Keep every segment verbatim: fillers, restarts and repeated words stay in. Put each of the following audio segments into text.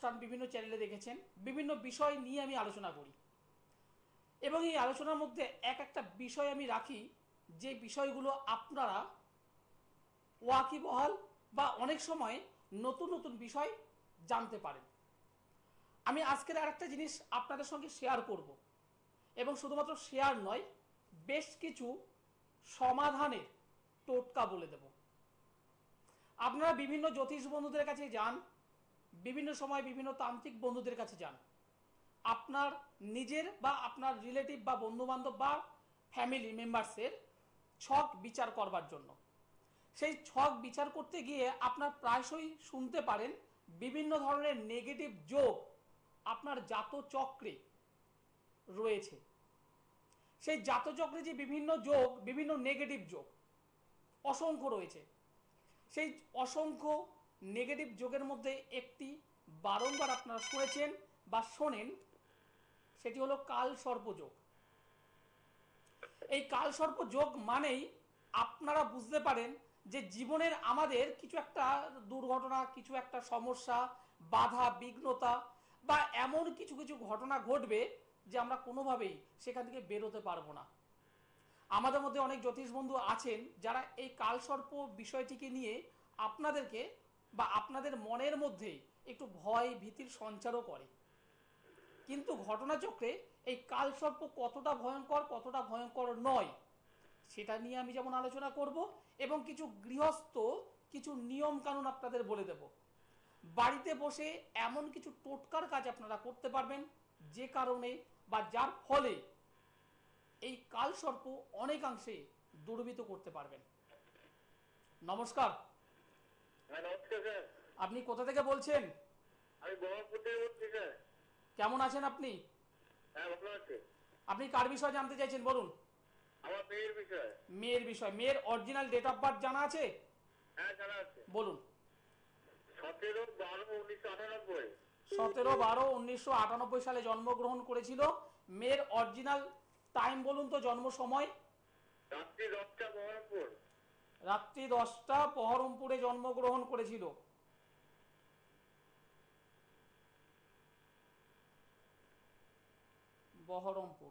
অনুষ্ঠান বিভিন্ন চ্যানেলে দেখেছেন, বিভিন্ন বিষয় নিয়ে আমি আলোচনা করি এবং এই আলোচনার মধ্যে এক একটা বিষয় আমি রাখি যে বিষয়গুলো আপনারা ওয়াকিবহাল বা অনেক সময় নতুন নতুন বিষয় জানতে পারেন। আমি আজকের আরেকটা জিনিস আপনাদের সঙ্গে শেয়ার করব এবং শুধুমাত্র শেয়ার নয়, বেশ কিছু সমাধানের টোটকা বলে দেব। আপনারা বিভিন্ন জ্যোতিষ বন্ধুদের কাছে যান, বিভিন্ন সময় বিভিন্ন তান্ত্রিক বন্ধুদের কাছে যান, আপনার নিজের বা আপনার রিলেটিভ বা বন্ধুবান্ধব বা ফ্যামিলি মেম্বার্সের ছক বিচার করবার জন্য। সেই ছক বিচার করতে গিয়ে আপনার প্রায়শই শুনতে পারেন বিভিন্ন ধরনের নেগেটিভ যোগ আপনার জাতচক্রে রয়েছে। সেই জাতচক্রে যে বিভিন্ন যোগ, বিভিন্ন নেগেটিভ যোগ অসংখ্য রয়েছে, সেই অসংখ্য নেগেটিভ যোগের মধ্যে একটি বারংবার আপনারা শুনেছেন বা শোনেন, সেটি হলো কালসর্প যোগ। এই কালসর্প যোগ মানেই আপনারা বুঝতে পারেন যে জীবনের আমাদের কিছু একটা দুর্ঘটনা, কিছু একটা সমস্যা, বাধা বিঘ্নতা বা এমন কিছু কিছু ঘটনা ঘটবে যে আমরা কোনোভাবেই সেখান থেকে বেরোতে পারবো না। আমাদের মধ্যে অনেক জ্যোতিষ বন্ধু আছেন যারা এই কালসর্প বিষয়টিকে নিয়ে আপনাদেরকে বা আপনাদের মনের মধ্যে একটু ভয় ভীতির সঞ্চারও করে। কিন্তু ঘটনাচক্রে এই কালসর্প কতটা ভয়ঙ্কর, কতটা ভয়ঙ্কর নয়, সেটা নিয়ে আমি যেমন আলোচনা করব এবং কিছু গৃহস্থ কিছু নিয়ম কানুন আপনাদের বলে দেব। বাড়িতে বসে এমন কিছু টোটকার কাজ আপনারা করতে পারবেন যে কারণে বা যার ফলে এই কালসর্প অনেকাংশে দূরীভূত করতে পারবেন। নমস্কার। আপনি কোথা থেকে বলছেন? আমি বহরমপুর থেকে বলছি স্যার। কেমন আছেন আপনি? হ্যাঁ, ভালো আছি। আপনি কার বিষয়ে জানতে চাইছেন বলুন? আমার মেয়ের বিষয়। মেয়ের বিষয়। মেয়ের অরিজিনাল ডেট অফ বার্থ জানা আছে? হ্যাঁ, জানা আছে। বলুন। সতেরো বারো উনিশশো আটানব্বই। সতেরো বারো উনিশশো আটানব্বই সালে জন্মগ্রহণ করেছিল। মেয়ের অরিজিনাল টাইম বলুন তো, জন্ম সময়? রাত্রি দশটা বহরমপুর। রাত্রি দশটা বহরমপুরে জন্মগ্রহণ করেছিল। বহরমপুর।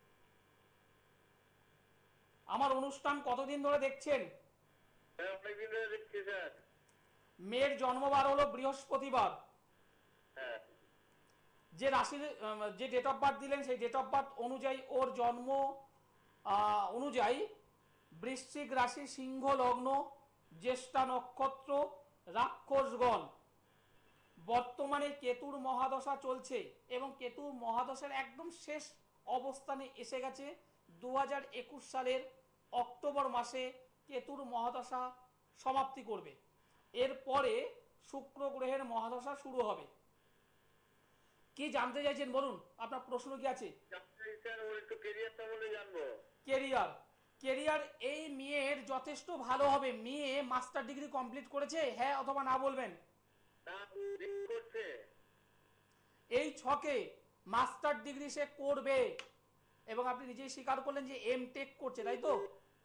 আমার অনুষ্ঠান কতদিন ধরে দেখছেন? অনেকদিন ধরে দেখছি স্যার। মেয়ের জন্মবার হলো বৃহস্পতিবার। হ্যাঁ। যে রাশির যে ডেট অফ বার্থ দিলেন সেই ডেট অফ বার্থ অনুযায়ী ওর জন্ম অনুযায়ী বৃশ্চিক রাশি, সিংহ লগ্ন, জ্যেষ্ঠা নক্ষত্র, রাক্ষসগণ। বর্তমানে কেতুর মহাদশা চলছে এবং কেতুর মহাদশার একদম শেষ অবস্থানে এসে গেছে। দু হাজার একুশ সালের অক্টোবর মাসে কেতুর মহাদশা সমাপ্তি করবে। এরপরে শুক্র গ্রহের মহাদশা শুরু হবে। কি জানতে চাইছেন বলুন, আপনার প্রশ্ন কি আছে? কেরিয়ার। কেরিয়ার এই মেয়ের যথেষ্ট ভালো হবে। মেয়ে মাস্টার ডিগ্রি কমপ্লিট করেছে, হ্যাঁ অথবা না বলবেন। এই ছকে মাস্টার ডিগ্রি সে করবে এবং আপনি নিজেই স্বীকার করলেন যে এম টেক করছে, তাই তো?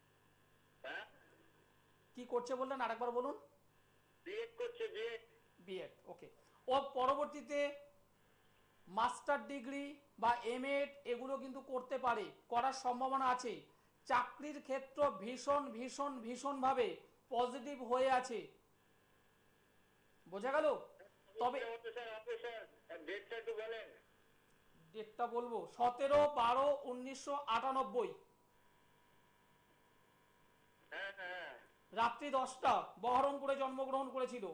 কি করছে বললেন, আরেকবার বলুন। বিএড করছে। বিএড। বিএড, ওকে। ও পরবর্তীতে মাস্টার ডিগ্রি বা এমএড এগুলো কিন্তু করতে পারে, করার সম্ভাবনা আছে। চাকরির ক্ষেত্র ভীষণ ভীষণ ভীষণভাবে পজিটিভ হয়ে আছে, বোঝা গেল? তবে ডেটটা বলবো, সতেরো বারো উনিশশো আটানব্বই রাত্রি দশটা বহরমপুরে জন্মগ্রহণ করেছিল।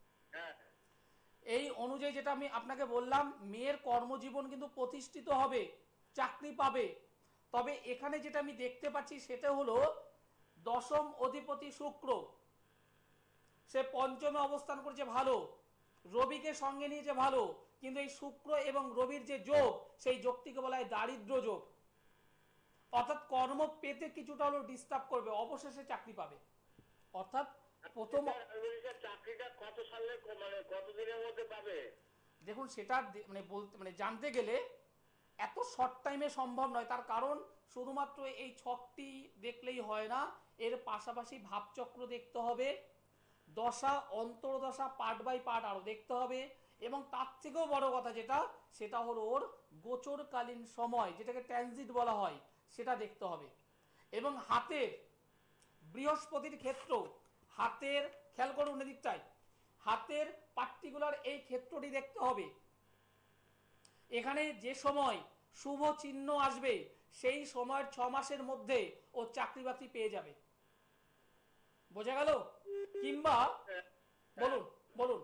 এই অনুযায়ী যেটা আমি আপনাকে বললাম, মেয়ের কর্মজীবন কিন্তু প্রতিষ্ঠিত হবে, চাকরি পাবে। তবে এখানে যেটা আমি দেখতে পাচ্ছি সেটা হলো দশম অধিপতি শুক্র, সে পঞ্চমে অবস্থান করছে ভালো, রবিকে সঙ্গে নিয়েছে ভালো, কিন্তু এই শুক্র এবং রবির যে যোগ, সেই যোগটিকে বলা হয় দারিদ্র যোগ। অর্থাৎ কর্ম পেতে কিছুটা হলো ডিস্টার্ব করবে, অবশেষে চাকরি পাবে। অর্থাৎ প্রথম চাকরিটা কত সালে মানে কত দিনের মধ্যে পাবে? দেখুন, সেটা মানে বলতে মানে জানতে গেলে এত শর্ট টাইমে সম্ভব নয়। তার কারণ শুধুমাত্র এই ছকটি দেখলেই হয় না, এর পাশাপাশি ভাবচক্র দেখতে হবে, দশা অন্তর্দশা পার্ট বাই পার্ট আরও দেখতে হবে এবং তার থেকেও বড় কথা যেটা, সেটা হলো ওর গোচরকালীন সময়, যেটাকে ট্রানজিট বলা হয়, সেটা দেখতে হবে। এবং হাতের বৃহস্পতির ক্ষেত্র, হাতের খেয়াল করুন এদিকটায়, হাতের পার্টিকুলার এই ক্ষেত্রটি দেখতে হবে। এখানে যে সময় শুভ চিহ্ন আসবে সেই সময়ের ছ মাসের মধ্যে ও চাকরি বাকরি পেয়ে যাবে। বোঝা গেল? কিংবা বলুন বলুন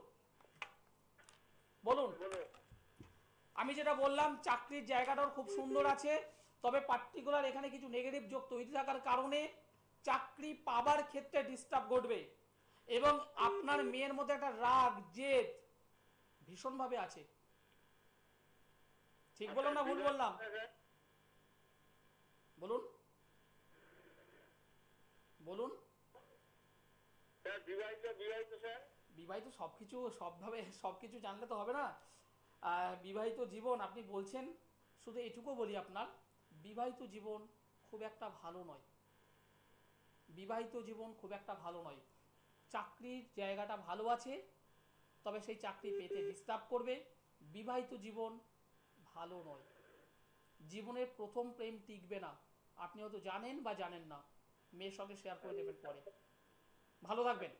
বলুন আমি যেটা বললাম, চাকরির জায়গাটাও খুব সুন্দর আছে, তবে পার্টিকুলার এখানে কিছু নেগেটিভ যোগ তৈরি থাকার কারণে চাকরি পাবার ক্ষেত্রে ডিস্টার্ব ঘটবে। এবং আপনার মেয়ের মধ্যে একটা রাগ জেদ ভীষণ ভাবে আছে। ঠিক বললাম না ভুল বললাম? বলুন বলুন বিবাহিত বিবাহিত স্যার বিবাহিত সবকিছু সবভাবে সবকিছু জানলে তো হবে না। বিবাহিত জীবন আপনি বলছেন, শুধু এটুকু বলি, আপনার বিবাহিত জীবন খুব একটা ভালো নয়। বিবাহিত জীবন খুব একটা ভালো নয়। চাকরির জায়গাটা ভালো আছে, তবে সেই চাকরি পেতে ডিস্টার্ব করবে। বিবাহিত জীবন ভালো নয়। জীবনের প্রথম প্রেম টিকবে না, আপনি হয়তো জানেন বা জানেন না। মেয়ের সঙ্গে শেয়ার করে দেবেন পরে। ভালো থাকবেন।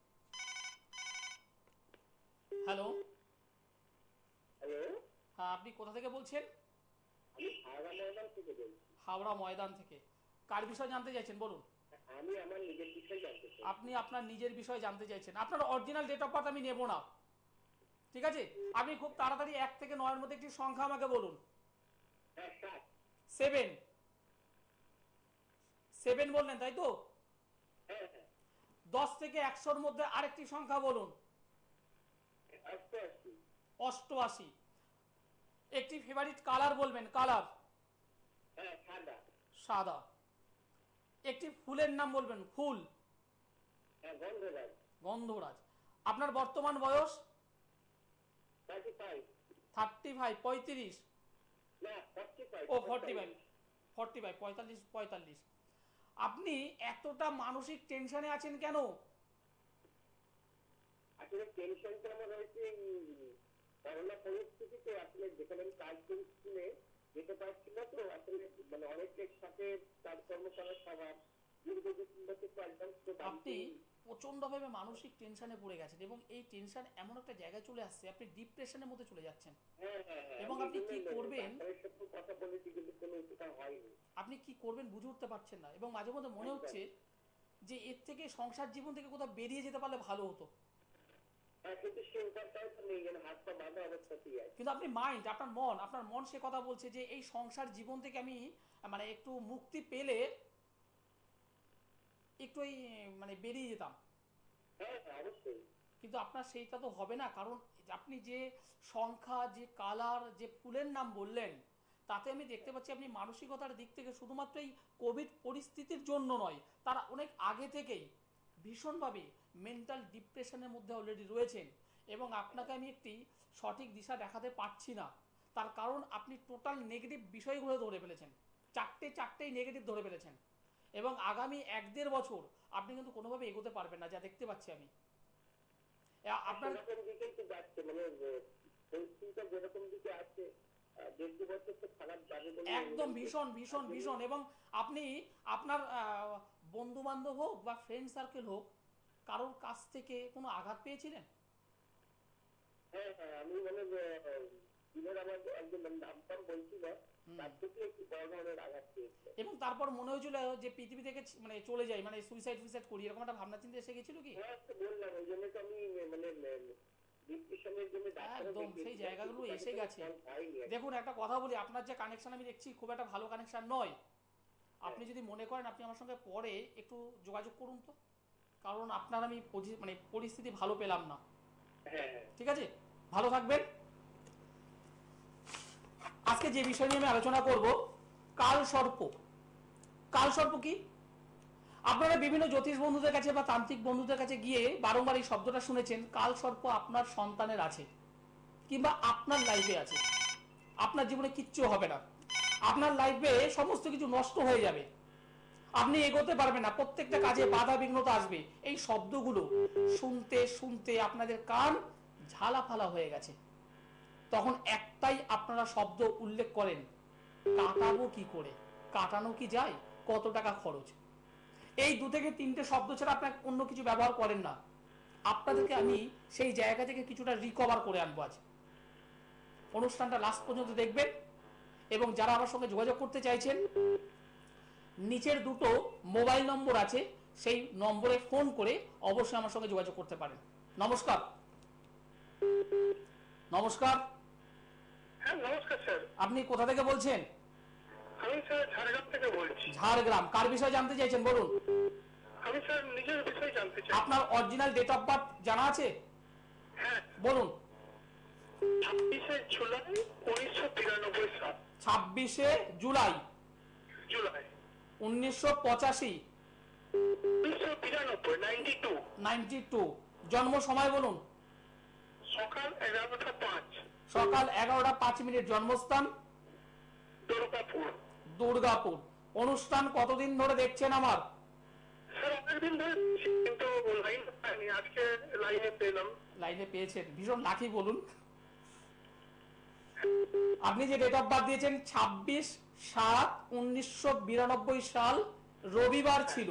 হ্যালো হ্যালো, হ্যাঁ, আপনি কোথা থেকে বলছেন? আমি হাওড়া ময়দান থেকে বলছি। হাওড়া ময়দান থেকে। কার বিষয় জানতে চাইছেন বলুন? আমি আমার নিজের বিষয় জানতে চাই। আপনি আপনার নিজের বিষয় জানতে চাইছেন। আপনার অরিজিনাল ডেট অফ বার্থ আমি নেব না, ঠিক আছে? আপনি খুব তাড়াতাড়ি এক থেকে নয়ের মধ্যে একটি সংখ্যা আমাকে বলুন। হ্যাঁ স্যার। সেভেন সেভেন বললেন তাই তো? হ্যাঁ হ্যাঁ। দশ থেকে একশোর মধ্যে আরেকটি সংখ্যা বলুন। অষ্টআশি। অষ্টআশি। একটি ফেভারিট কালার বলবেন। কালার? হ্যাঁ সাদা। সাদা। একটি ফুলের নাম বলবেন। ফুল? হ্যাঁ গন্ধরাজ। গন্ধরাজ। আপনার বর্তমান বয়স? Thirty five. থার্টি ফাইভ পঁয়ত্রিশ? না ফর্টি ফাইভ। ও ফর্টি ফাইভ ফর্টি ফাইভ পঁয়তাল্লিশ পঁয়তাল্লিশ। আপনি এতটা মানসিক টেনশনে আছেন কেন? আসলে টেনশনটা আমার হয়েছে করোনা পরিস্থিতিতে। আসলে যেখানে আমি কাজ করি স্কুলে যেতে পারছি না, তো আসলে মানে অনেকের সাথে কাজকর্ম করার সবার আপনি প্রচন্ড ভাবে মানসিক টেনশনে পড়ে গেছেন এবং এই টেনশন এমন একটা জায়গায় চলে আসছে, আপনি ডিপ্রেশনের মধ্যে চলে যাচ্ছেন। এবং আপনি কি করবেন কথা বলেছি কিন্তু কোনো উপকার হয়নি। আপনি কি করবেন বুঝে উঠতে পারছেন না। এবং মাঝে মধ্যে মনে হচ্ছে যে এর থেকে সংসার জীবন থেকে কোথাও বেরিয়ে যেতে পারলে ভালো হতো। কিন্তু আপনি মাইন্ড, আপনার মন আপনার মন সে কথা বলছে যে এই সংসার জীবন থেকে আমি মানে একটু মুক্তি পেলে একটু এই মানে বেরিয়ে যেতাম। কিন্তু আপনার সেইটা তো হবে না, কারণ আপনি যে সংখ্যা, যে কালার, যে ফুলের নাম বললেন, তাতে আমি দেখতে পাচ্ছি আপনি মানসিকতার দিক থেকে শুধুমাত্র এই কোভিড পরিস্থিতির জন্য নয়, তার অনেক আগে থেকেই ভীষণভাবে মেন্টাল ডিপ্রেশনের মধ্যে অলরেডি রয়েছেন। এবং আপনাকে আমি একটি সঠিক দিশা দেখাতে পারছি না, তার কারণ আপনি টোটাল নেগেটিভ বিষয়গুলো ধরে ফেলেছেন। চারটে চারটেই নেগেটিভ ধরে ফেলেছেন এবং আগামী এক দেড় বছর আপনি কিন্তু কোনোভাবে এগোতে পারবেন না, যা দেখতে পাচ্ছি আমি। আপনার একদম ভীষণ ভীষণ ভীষণ। এবং আপনি আপনার বন্ধু বান্ধব হোক বা ফ্রেন্ড সার্কেল হোক, কারোর কাছ থেকে কোনো আঘাত পেয়েছিলেন? হ্যাঁ হ্যাঁ, আমি মানে একজন নামটাম বলছিল, তার থেকে একটু বড় ধরনের আঘাত পেয়েছে। এবং তারপর মনে হয়েছিল যে পৃথিবী থেকে মানে চলে যাই, মানে সুইসাইড ফুইসাইড করি, এরকম একটা ভাবনা চিন্তা এসে গেছিল কি? হ্যাঁ তো বললাম, ওই জন্য তো আমি মানে ডিপ্রেশনের জন্য একদম সেই জায়গাগুলো এসে গেছে। দেখুন একটা কথা বলি, আপনার যে কানেকশন আমি দেখছি খুব একটা ভালো কানেকশন নয়। আপনি যদি মনে করেন আপনি আমার সঙ্গে পরে একটু যোগাযোগ করুন তো, কারণ আপনার আমি মানে পরিস্থিতি ভালো পেলাম না। হ্যাঁ ঠিক আছে, ভালো থাকবেন। আজকে যে বিষয় নিয়ে আমি আলোচনা করব, কাল সর্প। কাল সর্প কি? আপনারা বিভিন্ন জ্যোতিষ বন্ধুদের কাছে বা তান্ত্রিক বন্ধুদের কাছে গিয়ে বারংবার এই শব্দটা শুনেছেন। কাল সর্প আপনার সন্তানের আছে কিংবা আপনার লাইফে আছে, আপনার জীবনে কিচ্ছু হবে না, আপনার লাইফে সমস্ত কিছু নষ্ট হয়ে যাবে, আপনি এগোতে পারবেন না, প্রত্যেকটা কাজে বাধা বিঘ্নতা আসবে। এই শব্দগুলো শুনতে শুনতে আপনাদের কান ঝালা ফালা হয়ে গেছে, তখন একটাই আপনারা শব্দ উল্লেখ করেন, কাটাবো কি করে, কাটানো কি যায়, কত টাকা খরচ। এই দু থেকে তিনটে শব্দ ছাড়া আপনার অন্য কিছু ব্যবহার করেন না। আপনাদেরকে আমি সেই জায়গা থেকে কিছুটা রিকভার করে আনবো আজ। অনুষ্ঠানটা লাস্ট পর্যন্ত দেখবেন এবং যারা আমার সঙ্গে যোগাযোগ করতে চাইছেন, নিচের দুটো মোবাইল নম্বর আছে, সেই নম্বরে ফোন করে অবশ্যই আমার সঙ্গে যোগাযোগ করতে পারেন। নমস্কার। নমস্কার। হ্যাঁ নমস্কার স্যার। আপনি কোথা থেকে বলছেন? আমি স্যার ঝাড়গ্রাম থেকে বলছি। ঝাড়গ্রাম। কার বিষয়ে জানতে চাইছেন বলুন? আমি স্যার নিজের বিষয়ে জানতে চাই। আপনার অরিজিনাল ডেট অফ বার্থ জানা আছে? হ্যাঁ বলুন। ছাব্বিশে জুলাই উনিশশো তিরানব্বই সাল। ছাব্বিশে জুলাই জুলাই উনিশশো পঁচাশি। উনিশশো তিরানব্বই নাইনটি টু। Ninety two. জন্ম সময় বলুন। সকাল এগারোটা পাঁচ। সকাল এগারোটা পাঁচ মিনিট। জন্মস্থান দুর্গাপুর। দুর্গাপুর। অনুষ্ঠান কতদিন ধরে দেখছেন আমার? স্যার অনেকদিন ধরে কিন্তু লাইন পাইনি, আজকে লাইনে পেলাম। লাইনে পেয়েছেন, ভীষণ লাকি। বলুন আপনি যে ডেট অফ বার্থ দিয়েছেন ছাব্বিশ সাত উনিশশো বিরানব্বই সাল রবিবার ছিল,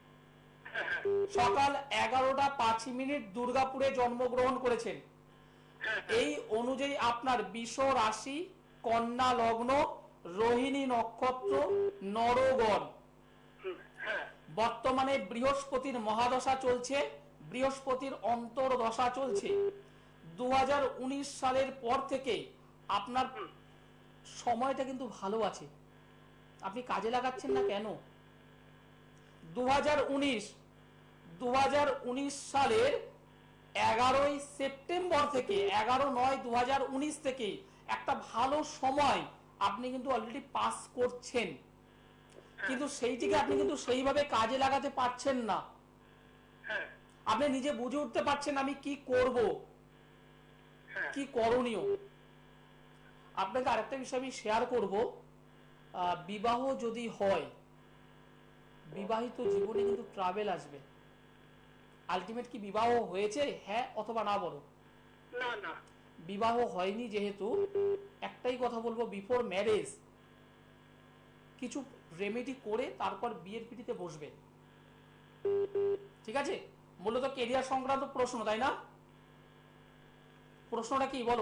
সকাল এগারোটা পাঁচ মিনিট দুর্গাপুরে জন্মগ্রহণ করেছেন। এই অনুযায়ী আপনার বৃষ রাশি, কন্যা লগ্ন, রোহিণী নক্ষত্র, নরগণ। বর্তমানে বৃহস্পতির মহাদশা চলছে, বৃহস্পতির অন্তর্দশা চলছে। দু হাজার উনিশ সালের পর থেকে আপনার সময়টা কিন্তু ভালো আছে, আপনি কাজে লাগাচ্ছেন না কেন? দু হাজার উনিশ দু হাজার উনিশ সালের এগারোই সেপ্টেম্বর থেকে এগারো নয় দু হাজার উনিশ থেকে একটা ভালো সময় আপনি কিন্তু অলরেডি পাস করছেন, কিন্তু সেইটিকে আপনি কিন্তু সেইভাবে কাজে লাগাতে পারছেন না। আপনি নিজে বুঝে উঠতে পারছেন আমি কি করব, কি করণীয়। আপনাকে আরেকটা বিষয় আমি শেয়ার করব, বিবাহ যদি হয়, বিবাহিত জীবনে কিন্তু ট্রাভেল আসবে। আলটিমেট কি বিবাহ হয়েছে, হ্যাঁ অথবা না বলো? না না, বিবাহ হয়নি যেহেতু একটাই কথা বলবো, বিফোর ম্যারেজ কিছু রেমেডি করে তারপর বিয়ের পিড়িতে বসবে, ঠিক আছে? মূলত কেরিয়ার সংক্রান্ত প্রশ্ন, তাই না? প্রশ্নটা কি বলো?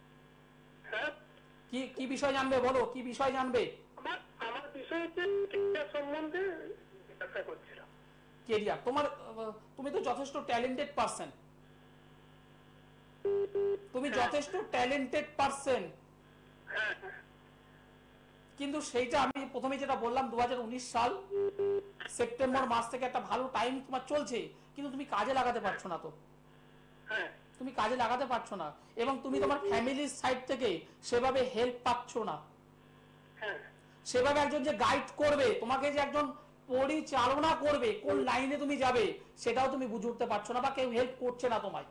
কি কি বিষয় জানবে বলো, কি বিষয় জানবে? আমার আমার বিষয় হচ্ছে কেরিয়ার সম্বন্ধে জিজ্ঞাসা করছিলাম। কেরিয়ার তোমার, তুমি তো যথেষ্ট ট্যালেন্টেড পারসন, তুমি যথেষ্ট ট্যালেন্টেড পারসন, কিন্তু সেইটা আমি প্রথমে যেটা বললাম দু হাজার উনিশ সাল সেপ্টেম্বর মাস থেকে একটা ভালো টাইম তোমার চলছে, কিন্তু তুমি কাজে লাগাতে পারছো না। তো তুমি কাজে লাগাতে পারছো না এবং তুমি তোমার ফ্যামিলির সাইড থেকে সেভাবে হেল্প পাচ্ছ না। সেভাবে একজন যে গাইড করবে তোমাকে, যে একজন পরিচালনা করবে কোন লাইনে তুমি যাবে, সেটাও তুমি বুঝে উঠতে পারছো না বা কেউ হেল্প করছে না তোমায়।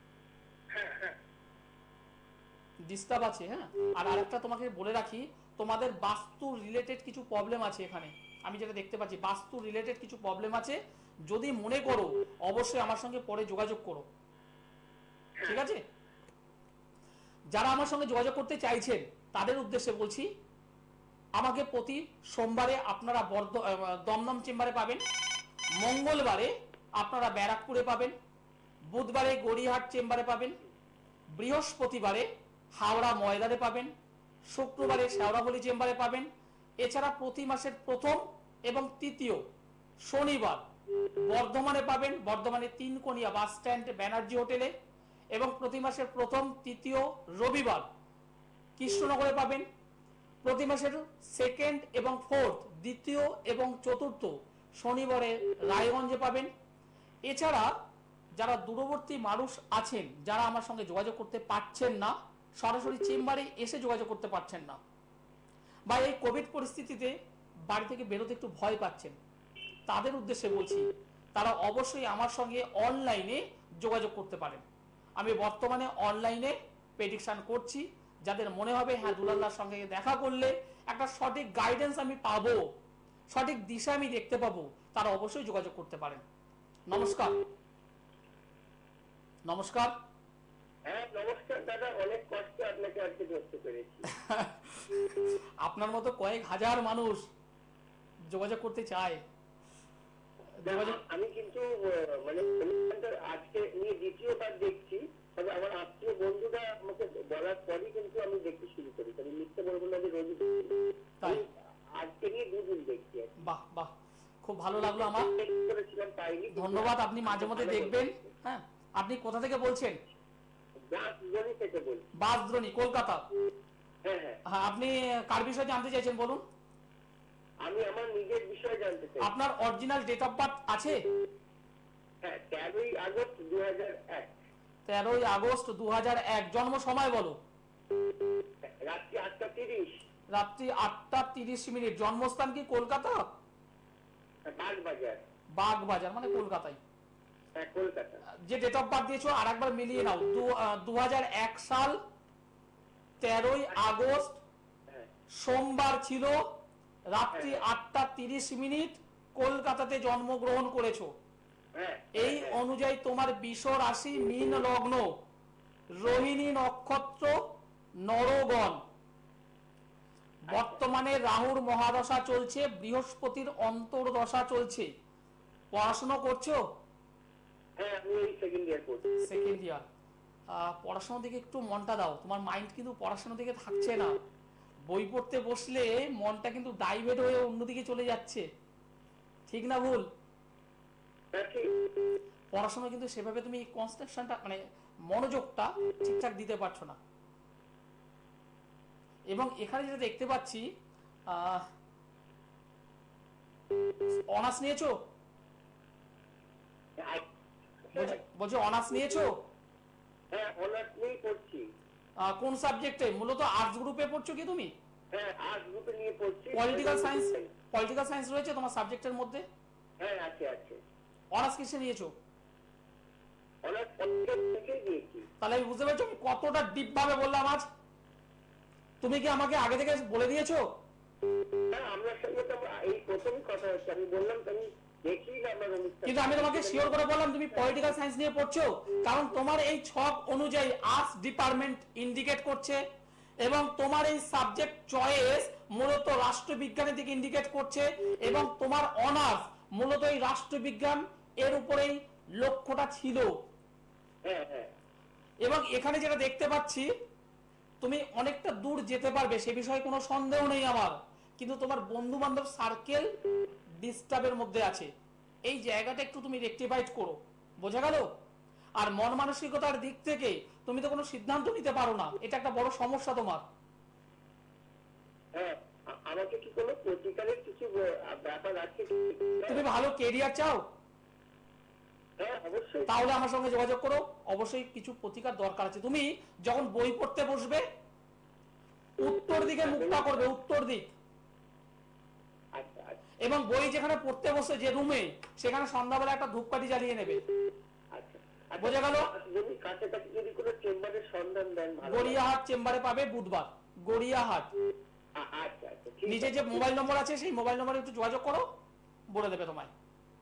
ডিস্টার্ব আছে। হ্যাঁ, আর আরেকটা তোমাকে বলে রাখি, তোমাদের বাস্তু রিলেটেড কিছু প্রবলেম আছে এখানে, আমি যেটা দেখতে পাচ্ছি বাস্তু রিলেটেড কিছু প্রবলেম আছে। যদি মনে করো অবশ্যই আমার সঙ্গে পরে যোগাযোগ করো, ঠিক আছে? যারা আমার সঙ্গে যোগাযোগ করতে চাইছেন তাদের উদ্দেশ্যে বলছি, আমাকে প্রতি সোমবারে আপনারা বর্ধ দমদম চেম্বারে পাবেন, মঙ্গলবারে আপনারা ব্যারাকপুরে পাবেন, বুধবারে গড়িয়াহাট চেম্বারে পাবেন, বৃহস্পতিবারে হাওড়া ময়দানে পাবেন, শুক্রবারে শেওড়াফুলি চেম্বারে পাবেন। এছাড়া প্রতি মাসের প্রথম এবং তৃতীয় শনিবার বর্ধমানে পাবেন, বর্ধমানে তিনকোনিয়া বাস স্ট্যান্ড ব্যানার্জি হোটেলে, এবং প্রতি মাসের প্রথম তৃতীয় রবিবার কৃষ্ণনগরে পাবেন। প্রতি মাসের সেকেন্ড এবং ফোর্থ দ্বিতীয় এবং চতুর্থ শনিবারে রায়গঞ্জে পাবেন। এছাড়া যারা দূরবর্তী মানুষ আছেন, যারা আমার সঙ্গে যোগাযোগ করতে পারছেন না, সরাসরি চেম্বারে এসে যোগাযোগ করতে পারছেন না, বা এই কোভিড পরিস্থিতিতে বাড়ি থেকে বেরোতে একটু ভয় পাচ্ছেন, তাদের উদ্দেশ্যে বলছি তারা অবশ্যই আমার সঙ্গে অনলাইনে যোগাযোগ করতে পারেন। আমি বর্তমানে অনলাইনে প্রেডিকশন করছি, যাদের মনে হবে হ্যাঁ দুলাল্লাহর সঙ্গে দেখা করলে একটা সঠিক গাইডেন্স আমি পাবো, সঠিক দিশা আমি দেখতে পাবো, তারা অবশ্যই যোগাযোগ করতে পারেন। নমস্কার। নমস্কার। হ্যাঁ নমস্কার দাদা, অনেক কষ্ট আপনাকে আজকে ধরতে পেরেছি। আপনার মতো কয়েক হাজার মানুষ যোগাযোগ করতে চায়। যোগাযোগ আমি কিন্তু আহ, মানে অনুষ্ঠানটা আজকে নিয়ে দ্বিতীয়বার দেখছি, তবে আমার আত্মীয় বন্ধুরা আমাকে বলার পরই কিন্তু আমি দেখতে শুরু করি, আমি মিথ্যে বলবো না যে রোজ তাই? আজকে নিয়ে দুদিন দেখছি। বাহ বাহ, খুব ভালো লাগলো আমার, করেছিলাম পাইনি। ধন্যবাদ। আপনি মাঝে মধ্যে দেখবেন। হ্যাঁ, আপনি কোথা থেকে বলছেন? বাঁশদ্রোণী থেকে বলছি। বাঁশদ্রোণী, কলকাতা। হ্যাঁ হ্যাঁ, হ্যাঁ, আপনি কার বিষয়ে জানতে চাইছেন বলুন? আমি আমার নিজের বিষয়ে জানতে চাই। আপনার অরিজিনাল ডেট অফ বার্থ আছে? হ্যাঁ, তেরোই আগস্ট দু হাজার এক। তেরোই আগস্ট দু হাজার এক। জন্ম সময় বলো? রাত্রি আটটা তিরিশ। রাত্রি আটটা তিরিশ মিনিট। জন্মস্থান কি কলকাতা? বাগবাজার। বাগবাজার মানে কলকাতায়। হ্যাঁ, কলকাতা। যে ডেট অফ বার্থ দিয়েছো আর একবার মিলিয়ে নাও। দু হাজার এক সাল তেরোই আগস্ট হ্যাঁ সোমবার ছিল, রাত্রি আটটা তিরিশ মিনিট, কলকাতাতে জন্মগ্রহণ করেছো। হ্যাঁ, এই অনুযায়ী তোমার বিষ রাশি মীন লগ্ন, রোহিণী নক্ষত্র, নরগণ। বর্তমানে রাহুর মহাদশা চলছে, বৃহস্পতির অন্তর্দশা চলছে। পড়াশোনা করছো? হ্যাঁ, আমি এই সেকেন্ড ইয়ার করছি। Second year. পড়াশোনার দিকে একটু মনটা দাও। তোমার মাইন্ড কিন্তু পড়াশোনার দিকে থাকছে না। বই পড়তে বসলে মনটা কিন্তু ডাইভার্ট হয়ে অন্যদিকে চলে যাচ্ছে। ঠিক না ভুল? হ্যাঁ, ঠিক। পড়াশোনা কিন্তু সেভাবে তুমি কনসেন্ট্রেশনটা মানে মনোযোগটা ঠিকঠাক দিতে পারছো না। এবং এখানে যেটা দেখতে পাচ্ছি, অনার্স নিয়েছো? বলছি- বলছি অনার্স নিয়েছো? হ্যাঁ, অনার্স নিয়ে পড়ছি। আহ, কোন সাবজেক্টে? মূলত আর্টস গ্রুপে পড়ছো কি তুমি? হ্যাঁ, আর্টস গ্রুপে নিয়ে পড়ছি। পলিটিক্যাল সায়েন্স, পলিটিক্যাল সায়েন্স রয়েছে তোমার সাবজেক্টের মধ্যে? হ্যাঁ, আছে আছে। অনার্স কিসে নিয়েছো? অনার্স পলিটিক্যাল থেকেই নিয়েছি। তাহলে আমি বুঝতে পারছো আমি কতটা ডিপ ভাবে বললাম আজ। তুমি কি আমাকে আগে থেকে বলে দিয়েছো? হ্যাঁ, আপনার সঙ্গে তো আমার এই প্রথমই কথা হচ্ছে, আমি বললাম তো আমি দেখি না আমার অনুষ্ঠান। কিন্তু আমি তোমাকে শিওর করে বললাম তুমি পলিটিক্যাল সায়েন্স নিয়ে পড়ছো, কারণ তোমার এই ছক অনুযায়ী আর্টস ডিপার্টমেন্ট ইন্ডিকেট করছে এবং তোমার এই সাবজেক্ট চয়েস মূলত রাষ্ট্রবিজ্ঞানের দিকে ইন্ডিকেট করছে এবং তোমার অনার্স মূলত এই রাষ্ট্রবিজ্ঞান এর উপরেই লক্ষ্যটা ছিল। হ্যাঁ হ্যাঁ, এবং এখানে যেটা দেখতে পাচ্ছি তুমি অনেকটা দূর যেতে পারবে, সে বিষয়ে কোনো সন্দেহ নেই আমার, কিন্তু তোমার বন্ধু বান্ধব সার্কেল ডিস্টার্বের মধ্যে আছে। এই জায়গাটা একটু তুমি রেকটিফাইড করো, বোঝা গেল? আর মন মানসিকতার দিক থেকে তুমি তো কোনো সিদ্ধান্ত নিতে পারো না, এটা একটা বড় সমস্যা তোমার। হ্যাঁ, আ- আমাকে কি কোনো প্রতিকারের কিছু আহ, ব্যাপার আছে? তুমি ভালো কেরিয়ার চাও? হ্যাঁ, অবশ্যই। তাহলে আমার সঙ্গে যোগাযোগ করো, অবশ্যই কিছু প্রতিকার দরকার আছে। তুমি যখন বই পড়তে বসবে উত্তর দিকে মুখটা করবে, উত্তর দিক। আচ্ছা আচ্ছা এবং বই যেখানে পড়তে বসে যে রুমে, সেখানে সন্ধ্যাবেলা একটা ধূপকাঠি জ্বালিয়ে নেবে। আচ্ছা আচ্ছা। বোঝা গেল? যদি কাছাকাছি যদি কোনো চেম্বারের সন্ধান দেন ভালো হয়। গড়িয়াহাট চেম্বারে পাবে বুধবার, গড়িয়াহাট। আ- আচ্ছা আচ্ছা, ঠিক নিজে আছে। যে মোবাইল নম্বর আছে সেই মোবাইল নম্বরে একটু যোগাযোগ করো, বলে দেবে তোমায়।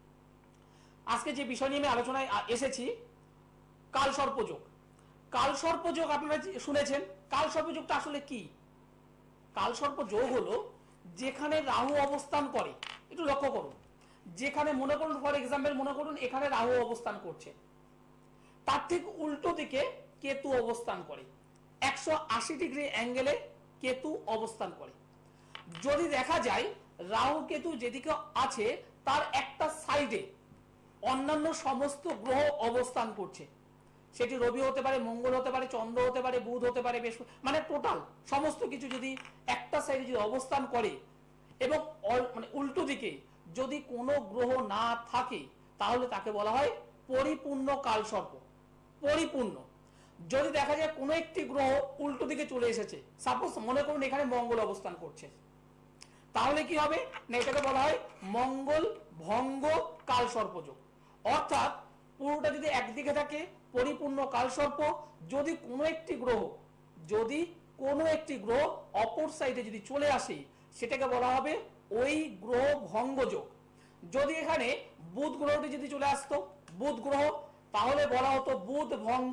আজকে যে বিষয় নিয়ে আমি আলোচনায় আ- এসেছি, কাল সর্পযোগ। কাল সর্পযোগ আপনারা যে শুনেছেন, কাল সর্পযোগটা আসলে কি? কাল সর্পযোগ হলো যেখানে রাহু অবস্থান করে, একটু লক্ষ্য করুন, যেখানে মনে করুন ফর এক্সাম্পল মনে করুন এখানে রাহু অবস্থান করছে, তার ঠিক উল্টো দিকে কেতু অবস্থান করে, একশো আশি ডিগ্রি অ্যাঙ্গেলে কেতু অবস্থান করে। যদি দেখা যায় রাহু কেতু যেদিকে আছে তার একটা সাইডে অন্যান্য সমস্ত গ্রহ অবস্থান করছে, সেটি রবি হতে পারে, মঙ্গল হতে পারে, চন্দ্র হতে পারে, বুধ হতে পারে, বৃহস্পতি, মানে টোটাল সমস্ত কিছু যদি একটা সাইডে যদি অবস্থান করে এবং মানে উল্টো দিকে যদি কোনো গ্রহ না থাকে তাহলে তাকে বলা হয় পরিপূর্ণ কালসর্প। পরিপূর্ণ। যদি দেখা যায় কোনো একটি গ্রহ উল্টো দিকে চলে এসেছে, সাপোজ মনে করুন এখানে মঙ্গল অবস্থান করছে, তাহলে কি হবে না এটাকে বলা হয় মঙ্গল ভঙ্গ কালসর্পযোগ। অর্থাৎ পুরোটা যদি একদিকে থাকে পরিপূর্ণ কালসর্প, যদি কোনো একটি গ্রহ যদি কোনো একটি গ্রহ অপর সাইডে যদি চলে আসে সেটাকে বলা হবে ওই গ্রহ ভঙ্গযোগ। যদি এখানে বুধ গ্রহটি যদি চলে আসতো, বুধ গ্রহ, তাহলে বলা হতো বুধ ভঙ্গ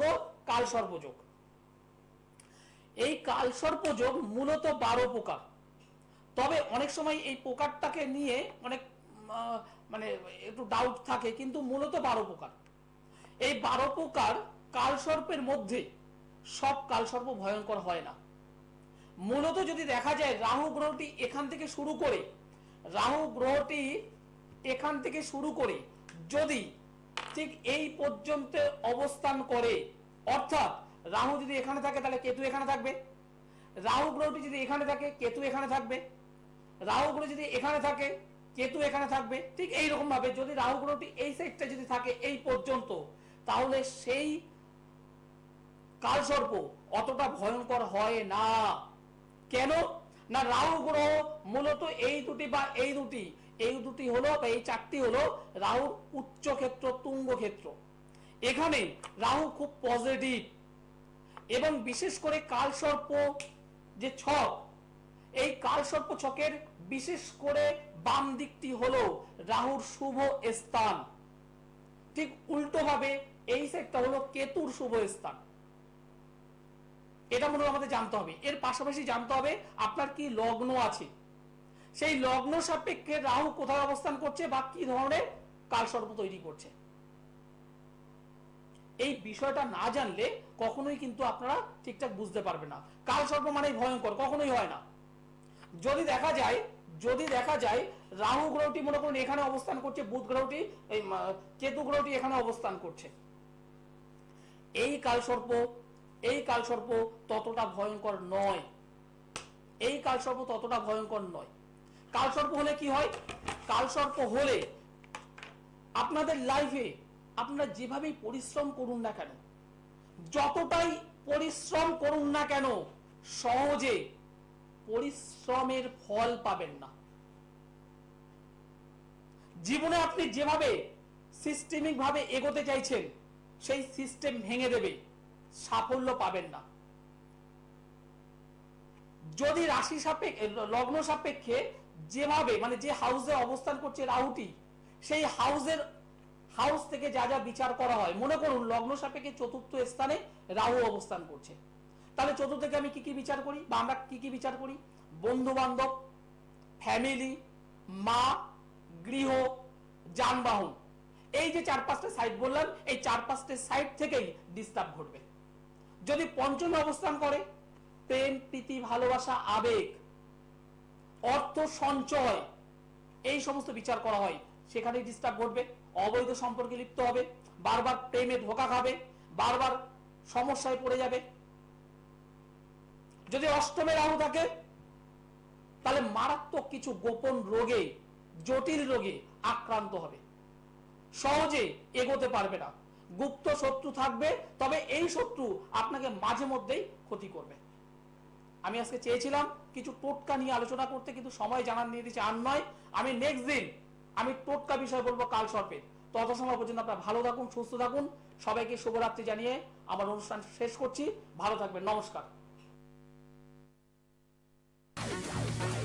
কালসর্পযোগ। এই কালসর্পযোগ মূলত বারো প্রকার, তবে অনেক সময় এই প্রকারটাকে নিয়ে অনেক মানে একটু ডাউট থাকে, কিন্তু মূলত বারো প্রকার। এই বারো প্রকার কালসর্পের মধ্যে সব কালসর্প ভয়ঙ্কর হয় না। মূলত যদি দেখা যায় রাহু গ্রহটি এখান থেকে শুরু করে রাহু গ্রহটি এখান থেকে শুরু করে যদি ঠিক এই পর্যন্ত অবস্থান করে, অর্থাৎ রাহু যদি এখানে থাকে তাহলে কেতু এখানে থাকবে, রাহু গ্রহটি যদি এখানে থাকে কেতু এখানে থাকবে, রাহু গ্রহ যদি এখানে থাকে কেতু এখানে থাকবে, ঠিক এইরকম ভাবে যদি রাহু গ্রহটি এই সাইডটা যদি থাকে এই পর্যন্ত, তাহলে সেই কালসর্প অতটা ভয়ঙ্কর হয় না। কেন না, রাহু গ্রহ মূলত এই দুটি বা এই দুটি এই দুটি হলো বা এই চারটি হলো রাহুর উচ্চ ক্ষেত্র, তুঙ্গ ক্ষেত্র। এখানে রাহু খুব পজিটিভ, এবং বিশেষ করে কালসর্প যে ছক, এই কালসর্প ছকের বিশেষ করে বাম দিকটি হলো রাহুর শুভ স্থান, ঠিক উল্টো ভাবে এই সাইডটা হলো কেতুর শুভ স্থান। এটা মনে হয় আমাদের জানতে হবে। এর পাশাপাশি জানতে হবে আপনার কি লগ্ন আছে, সেই লগ্ন সাপেক্ষে রাহু কোথায় অবস্থান করছে বা কি ধরনের কালসর্প তৈরি করছে। এই বিষয়টা না জানলে কখনোই কিন্তু আপনারা ঠিকঠাক বুঝতে পারবেন না। কালসর্প মানে ভয়ঙ্কর কখনোই হয় না। যদি দেখা যায় যদি দেখা যায় রাহু গ্রহটি মনে করুন এখানে অবস্থান করছে, বুধ গ্রহটি এই কেতু গ্রহটি এখানে অবস্থান করছে, এই কালসর্প এই কালসর্প ততটা ভয়ঙ্কর নয়। এই কালসর্প ততটা ভয়ঙ্কর নয়। কালসর্প হলে কি হয়, কালসর্প হলে আপনাদের লাইফে আপনারা যেভাবেই পরিশ্রম করুন না কেন, যতটাই পরিশ্রম করুন না কেন, সহজে পরিশ্রমের ফল পাবেন না। জীবনে আপনি যেভাবে সিস্টেমিক ভাবে এগোতে চাইছেন সেই সিস্টেম ভেঙে দেবে, সাফল্য পাবেন না। যদি রাশি সাপেক্ষে লগ্ন সাপেক্ষে যেভাবে মানে যে হাউসে অবস্থান করছে রাহুটি, সেই হাউসের হাউস থেকে যা যা বিচার করা হয়, মনে করুন লগ্ন সাপেক্ষে চতুর্থ স্থানে রাহু অবস্থান করছে, তাহলে চতুর্থ থেকে আমি কি কি বিচার করি বা আমরা কি কি বিচার করি, বন্ধু বান্ধব, ফ্যামিলি, মা, গৃহ, যানবাহন, এই যে চার পাঁচটা সাইড বললাম, এই চার পাঁচটা সাইড থেকেই ডিস্টার্ব ঘটবে। যদি পঞ্চমে অবস্থান করে প্রেম, প্রীতি, ভালোবাসা, আবেগ, অর্থ সঞ্চয়, এই সমস্ত বিচার করা হয়, সেখানে ডিস্টার্ব ঘটবে, অবৈধ সম্পর্কে লিপ্ত হবে, বারবার প্রেমে ধোঁকা খাবে, বারবার সমস্যায় পড়ে যাবে। যদি অষ্টমে রাহু থাকে তাহলে মারাত্মক কিছু গোপন রোগে, জটিল রোগে আক্রান্ত হবে, সহজে এগোতে পারবে না, গুপ্ত শত্রু থাকবে, তবে এই শত্রু আপনাকে মাঝে মধ্যেই ক্ষতি করবে। আমি আজকে চেয়েছিলাম কিছু টোটকা নিয়ে আলোচনা করতে, কিন্তু সময় জানান দিয়ে দিচ্ছে আর নয়। আমি নেক্সট দিন আমি টোটকা বিষয় বলবো কালসর্পের। তত সময় পর্যন্ত আপনারা ভালো থাকুন, সুস্থ থাকুন। সবাইকে শুভরাত্রি জানিয়ে আমার অনুষ্ঠান শেষ করছি। ভালো থাকবেন, নমস্কার।